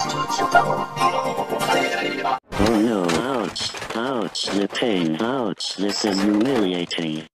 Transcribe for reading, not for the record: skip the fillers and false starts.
Oh no, ouch, ouch, the pain, ouch, this is humiliating.